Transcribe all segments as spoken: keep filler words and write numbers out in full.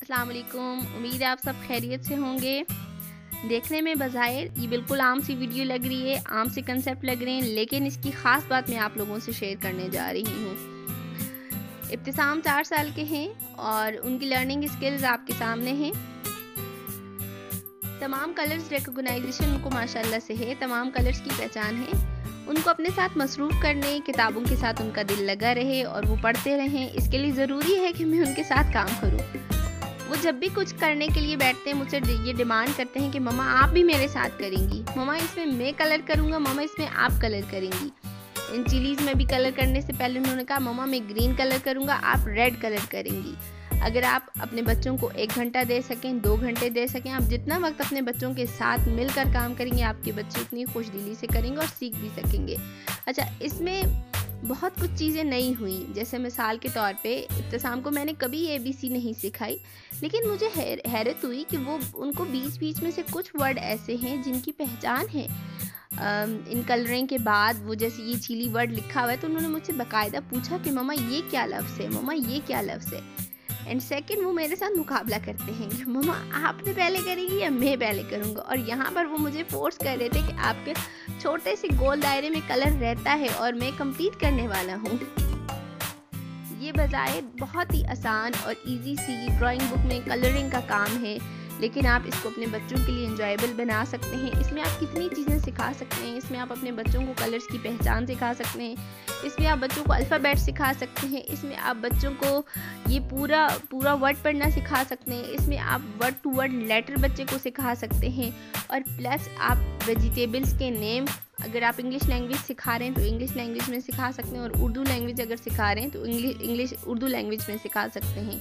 अस्सलाम वालेकुम। उम्मीद है आप सब खैरियत से होंगे। देखने में बज़ाहिर ये बिल्कुल आम सी वीडियो लग रही है, आम से कंसेप्ट लग रहे हैं, लेकिन इसकी ख़ास बात मैं आप लोगों से शेयर करने जा रही हूँ। इब्तिसाम चार साल के हैं और उनकी लर्निंग स्किल्स आपके सामने हैं। तमाम कलर्स रिकॉग्नाइजेशन उनको माशाल्लाह से है, तमाम कलर्स की पहचान है। उनको अपने साथ मसरूफ़ करने, किताबों के साथ उनका दिल लगा रहे और वो पढ़ते रहें, इसके लिए ज़रूरी है कि मैं उनके साथ काम करूं। वो जब भी कुछ करने के लिए बैठते हैं मुझसे ये डिमांड करते हैं कि मम्मा आप भी मेरे साथ करेंगी, मम्मा इसमें मैं कलर करूँगा, मम्मा इसमें आप कलर करेंगी। इन चिलीज़ में भी कलर करने से पहले उन्होंने कहा मम्मा मैं ग्रीन कलर करूँगा, आप रेड कलर करेंगी। अगर आप अपने बच्चों को एक घंटा दे सकें, दो घंटे दे सकें, आप जितना वक्त अपने बच्चों के साथ मिलकर काम करेंगे आपके बच्चे उतनी खुशदिली से करेंगे और सीख भी सकेंगे। अच्छा, इसमें बहुत कुछ चीज़ें नई हुई, जैसे मिसाल के तौर पे इब्तिसाम को मैंने कभी ए बी सी नहीं सिखाई, लेकिन मुझे हैर, हैरत हुई कि वो उनको बीच बीच में से कुछ वर्ड ऐसे हैं जिनकी पहचान है। इन कलरिंग के बाद वो जैसे ये चिली वर्ड लिखा हुआ है तो उन्होंने मुझसे बाकायदा पूछा कि मम्मा ये क्या लफ्ज़ है, मम्मा ये क्या लफ्ज़ है। एंड सेकंड वो मेरे साथ मुकाबला करते हैं कि मम्मा आपने पहले करेंगी या मैं पहले करूँगा, और यहाँ पर वो मुझे फोर्स कर रहे थे कि आपके छोटे से गोल दायरे में कलर रहता है और मैं कंप्लीट करने वाला हूँ। ये बजाय बहुत ही आसान और इजी सी ड्राइंग बुक में कलरिंग का काम है, लेकिन आप इसको अपने बच्चों के लिए इंजॉयबल बना सकते हैं। इसमें आप कितनी चीज़ें सिखा सकते हैं, इसमें आप अपने बच्चों को कलर्स की पहचान सिखा सकते हैं, इसमें आप बच्चों को अल्फ़ाबेट सिखा सकते हैं, इसमें आप बच्चों को ये पूरा पूरा वर्ड पढ़ना सिखा सकते हैं, इसमें आप वर्ड टू वर्ड लेटर बच्चे को सिखा सकते हैं, और प्लस आप वेजिटेबल्स के नेम अगर आप इंग्लिश लैंग्वेज सिखा रहे हैं तो इंग्लिश लैंग्वेज में सिखा सकते हैं, और उर्दू लैंग्वेज अगर सिखा रहे हैं तो इंग्लिश इंग्लिश उर्दू लैंग्वेज में सिखा सकते हैं।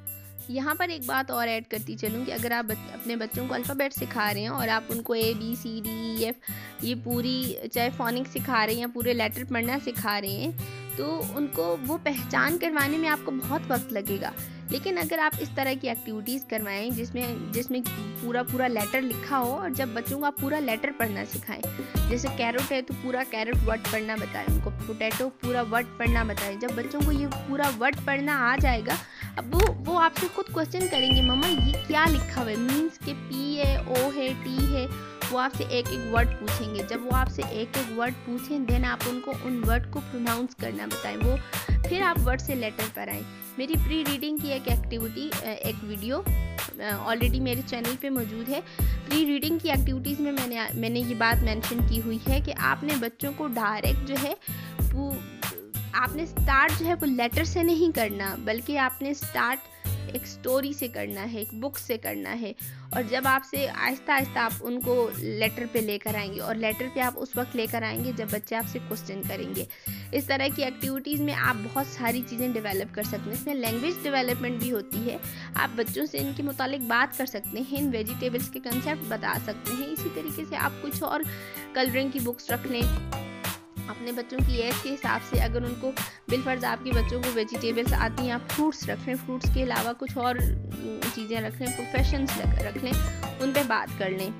यहाँ पर एक बात और ऐड करती चलूँ कि अगर आप बच, अपने बच्चों को अल्फ़ाबेट सिखा रहे हैं और आप उनको A B C D E F ये पूरी चाहे फोनिक्स सिखा रहे हैं या पूरे लेटर पढ़ना सिखा रहे हैं, तो उनको वो पहचान करवाने में आपको बहुत वक्त लगेगा। लेकिन अगर आप इस तरह की एक्टिविटीज़ करवाएं जिसमें जिसमें पूरा पूरा लेटर लिखा हो, और जब बच्चों को आप पूरा लेटर पढ़ना सिखाएं, जैसे कैरेट है तो पूरा कैरेट वर्ड पढ़ना बताएं, उनको पोटैटो पूरा वर्ड पढ़ना बताएं। जब बच्चों को ये पूरा वर्ड पढ़ना आ जाएगा, अब वो वो आपसे खुद क्वेश्चन करेंगे मम्मा ये क्या लिखा हुआ है, मीन्स के पी है, ओ है, टी है, वो आपसे एक एक वर्ड पूछेंगे। जब वो आपसे एक एक वर्ड पूछें देन आप उनको उन वर्ड को प्रोनाउंस करना बताएं, वो फिर आप वर्ड से लेटर पर आएँ। मेरी प्री रीडिंग की एक एक्टिविटी एक वीडियो ऑलरेडी मेरे चैनल पे मौजूद है। प्री रीडिंग की एक्टिविटीज़ में मैंने मैंने ये बात मेंशन की हुई है कि आपने बच्चों को डायरेक्ट जो है वो आपने स्टार्ट जो है वो लेटर से नहीं करना, बल्कि आपने स्टार्ट एक स्टोरी से करना है, एक बुक से करना है, और जब आपसे आहिस्ता आहिस्ता आप उनको लेटर पे लेकर आएंगे, और लेटर पे आप उस वक्त लेकर आएंगे जब बच्चे आपसे क्वेश्चन करेंगे। इस तरह की एक्टिविटीज़ में आप बहुत सारी चीज़ें डेवलप कर सकते हैं। इसमें लैंग्वेज डेवलपमेंट भी होती है, आप बच्चों से इनके मुतालिक बात कर सकते हैं, इन वेजिटेबल्स के कंसेप्ट बता सकते हैं। इसी तरीके से आप कुछ और कलरिंग की बुक्स रख लें अपने बच्चों की एज के हिसाब से। अगर उनको बिलफर्ज आपके बच्चों को वेजिटेबल्स आती हैं, आप फ्रूट्स रख लें, फ्रूट्स के अलावा कुछ और चीज़ें रख लें, प्रोफेशंस रख लें, उन पे बात कर लें।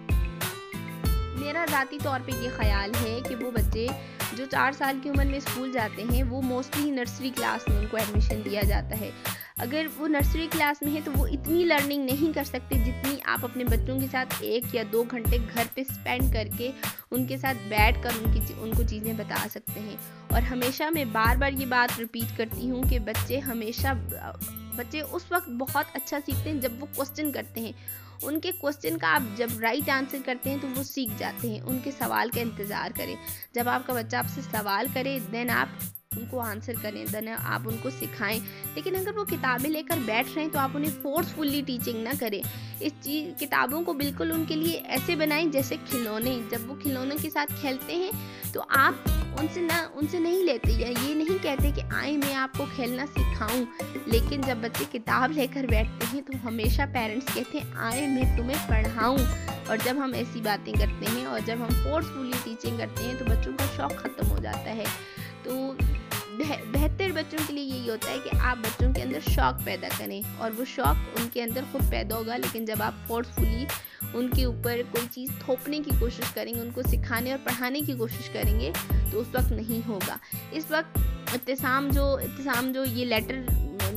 मेरा ज़ाती तौर पे ये ख्याल है कि वो बच्चे जो चार साल की उम्र में स्कूल जाते हैं वो मोस्टली नर्सरी क्लास में उनको एडमिशन दिया जाता है। अगर वो नर्सरी क्लास में है तो वो इतनी लर्निंग नहीं कर सकते जितनी आप अपने बच्चों के साथ एक या दो घंटे घर पे स्पेंड करके उनके साथ बैठ कर उनकी उनको चीज़ें बता सकते हैं। और हमेशा मैं बार बार ये बात रिपीट करती हूँ कि बच्चे हमेशा बच्चे उस वक्त बहुत अच्छा सीखते हैं जब वो क्वेश्चन करते हैं। उनके क्वेश्चन का आप जब राइट आंसर करते हैं तो वो सीख जाते हैं। उनके सवाल का इंतज़ार करें, जब आपका बच्चा आपसे सवाल करे देन आप उनको आंसर करें, देन आप उनको सिखाएं। लेकिन अगर वो किताबें लेकर बैठ रहे हैं तो आप उन्हें फोर्सफुली टीचिंग ना करें। इस चीज़ किताबों को बिल्कुल उनके लिए ऐसे बनाएं जैसे खिलौने। जब वो खिलौनों के साथ खेलते हैं तो आप उनसे ना उनसे नहीं लेते, या ये नहीं कहते कि आए मैं आपको खेलना सिखाऊं। लेकिन जब बच्चे किताब लेकर बैठते हैं तो हमेशा पेरेंट्स कहते हैं आए मैं तुम्हें पढ़ाऊं। और जब हम ऐसी बातें करते हैं और जब हम फोर्सफुली टीचिंग करते हैं तो बच्चों का शौक़ ख़त्म हो जाता है। तो बेहतर बच्चों के लिए यही होता है कि आप बच्चों के अंदर शौक़ पैदा करें, और वो शौक़ उनके अंदर खुद पैदा होगा। लेकिन जब आप फोर्सफुली उनके ऊपर कोई चीज़ थोपने की कोशिश करेंगे, उनको सिखाने और पढ़ाने की कोशिश करेंगे, तो उस वक्त नहीं होगा। इस वक्त इब्तिसाम जो इब्तिसाम जो ये लेटर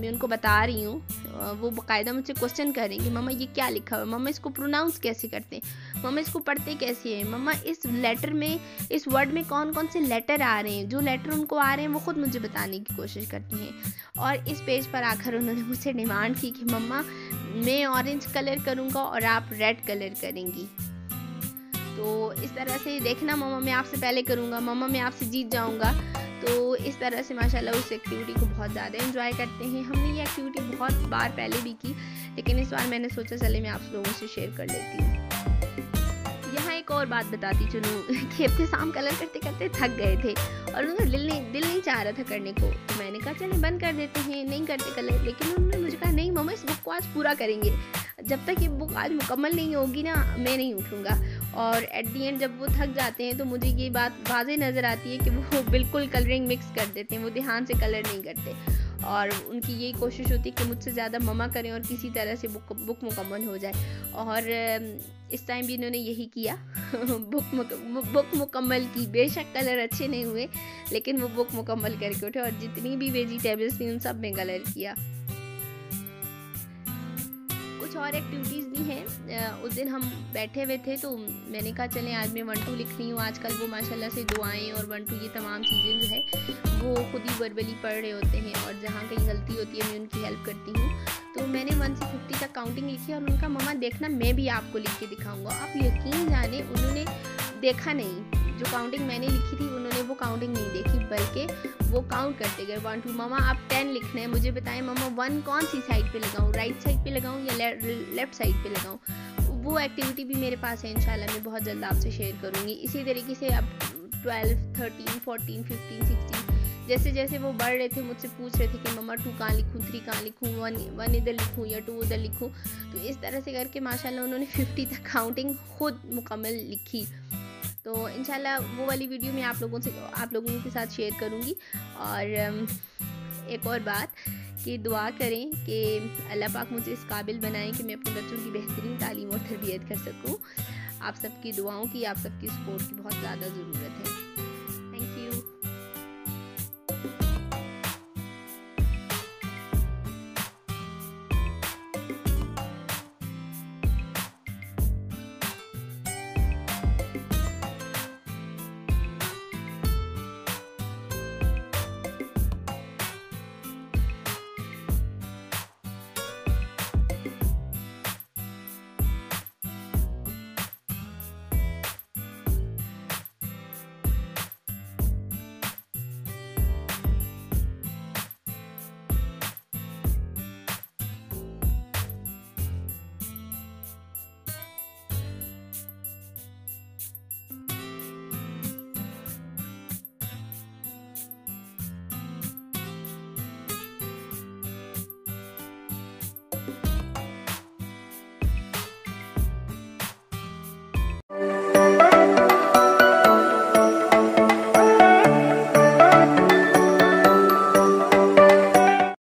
मैं उनको बता रही हूँ, वो बाकायदा मुझसे क्वेश्चन करेंगे, मम्मा ये क्या लिखा हुआ है, मम्मा इसको प्रोनाउंस कैसे करते हैं, मम्मा इसको पढ़ते कैसे हैं, मम्मा इस लेटर में, इस वर्ड में कौन कौन से लेटर आ रहे हैं। जो लेटर उनको आ रहे हैं वो खुद मुझे बताने की कोशिश करती हैं। और इस पेज पर आकर उन्होंने मुझसे डिमांड की कि मम्मा मैं ऑरेंज कलर करूँगा और आप रेड कलर करेंगी। तो इस तरह से देखना मम्मा मैं आपसे पहले करूँगा, मम्मा मैं आपसे जीत जाऊँगा। तो इस तरह से माशाल्लाह उस एक्टिविटी को बहुत ज़्यादा एंजॉय करते हैं। हमने ये एक्टिविटी बहुत बार पहले भी की, लेकिन इस बार मैंने सोचा चले मैं आप लोगों से शेयर कर लेती हूँ। यहाँ एक और बात बताती चलूँ कि इब्तिसाम कलर करते करते थक गए थे और उनका दिल नहीं दिल नहीं चाह रहा था करने को। तो मैंने कहा चले बंद कर देते हैं, नहीं करते कलर। लेकिन उन्होंने मुझे कहा नहीं मम्मा इस बुक को आज पूरा करेंगे, जब तक ये बुक आज मुकम्मल नहीं होगी ना मैं नहीं उठूँगा। और एट दी एंड जब वो थक जाते हैं तो मुझे ये बात वाज़ेह नज़र आती है कि वो बिल्कुल कलरिंग मिक्स कर देते हैं, वो ध्यान से कलर नहीं करते। और उनकी यही कोशिश होती है कि मुझसे ज़्यादा मम्मा करें और किसी तरह से बुक बुक मुकम्मल हो जाए। और इस टाइम भी इन्होंने यही किया बुक मुक, बुक मुकम्मल की। बेशक कलर अच्छे नहीं हुए लेकिन वो बुक मुकम्मल करके उठे और जितनी भी वेजिटेबल्स थी उन सब में कलर किया। कुछ और एक्टिविटीज़ भी हैं। उस दिन हम बैठे हुए थे तो मैंने कहा चलें आज मैं वन टू लिख रही हूँ। आजकल वो माशाल्लाह से दुआएं और वन टू ये तमाम चीज़ें जो है वो खुद ही वर्बली पढ़ रहे होते हैं और जहाँ कहीं गलती होती है मैं उनकी हेल्प करती हूँ। तो मैंने वन से फिफ्टी तक काउंटिंग लिखी और उनका मम्मा देखना मैं भी आपको लिख के दिखाऊँगा। आप यकीन जाने उन्होंने देखा नहीं, जो काउंटिंग मैंने लिखी थी उन्होंने वो काउंटिंग नहीं देखी बल्कि वो काउंट करते गए वन टू। मम्मा आप टेन लिखना है, मुझे बताएं मम्मा वन कौन सी साइड पे लगाऊं, राइट साइड पे लगाऊं या ले, लेफ्ट साइड पे लगाऊं। वो एक्टिविटी भी मेरे पास है, इंशाल्लाह मैं बहुत जल्द आपसे शेयर करूंगी। इसी तरीके से अब twelve thirteen fourteen fifteen sixteen जैसे जैसे वो बढ़ रहे थे मुझसे पूछ रहे थे कि मम्मा टू कहाँ लिखूँ, थ्री कहाँ लिखूँ, वन वन इधर लिखूँ या टू उधर लिखूँ। तो इस तरह से करके माशाल्लाह उन्होंने फिफ्टी तक काउंटिंग खुद मुकम्मल लिखी। तो इंशाल्लाह वो वाली वीडियो मैं आप लोगों से आप लोगों के साथ शेयर करूँगी। और एक और बात कि दुआ करें कि अल्लाह पाक मुझे इस काबिल बनाएं कि मैं अपने बच्चों की बेहतरीन तालीम और तरबियत कर सकूँ। आप सबकी दुआओं की, आप सबकी सपोर्ट की बहुत ज़्यादा ज़रूरत है।